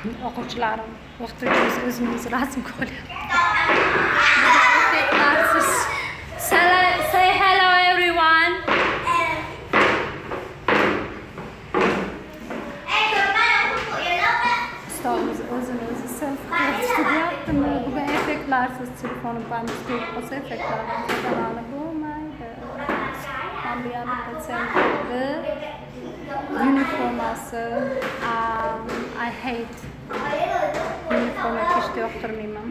o'quvchilarim o'qituvchimiz o'zimiz rasm ko'ryapti. Say hello everyone. Ustozimiz o'zini o'zi self-ko'rsatyaptimi? Bugun effektlarsiz telefonim bandiz bo'lib qolsa effektlardan foydalanib bo'lmaydi. Ambiyani patsentlari uniformasi I hate uniforma kiyishni yoqtirmayman.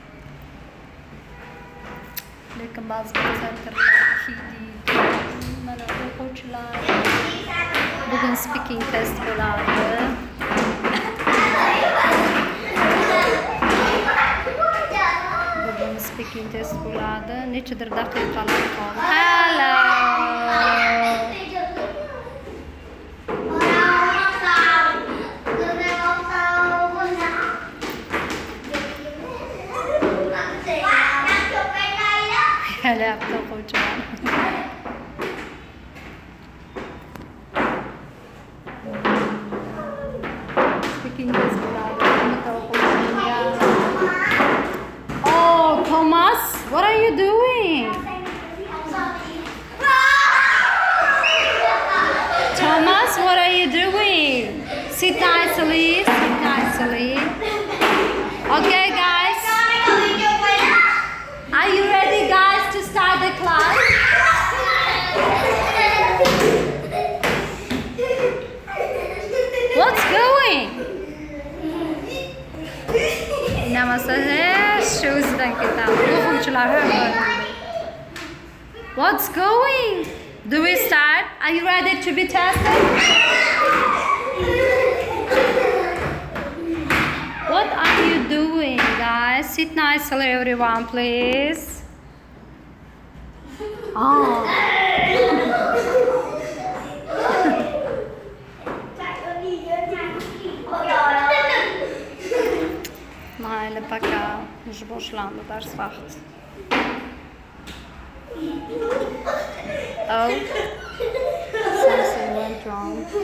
Lekin ba'zi patsentrlar kiydi. Mana o'quvchilar bugun speaking test bo'ladi. Bugun speaking test bo'ladi. Nechadir daqiqalar qoldi. Hello. Hello, o'quvchilar. Speaking test bo'ladi. Oh, Thomas, what are you doing? Thomas, what are you doing? Sit nicely, sit nicely. Okay, guys. Are you ready, guys, to start the class? What's going? What's going? Do we start? Are you ready to be tested? What are you doing, guys? Sit nicely, everyone, please. Oh. Mayli, пока. Уже boshlandi dars vaqti. Oh. Something went wrong.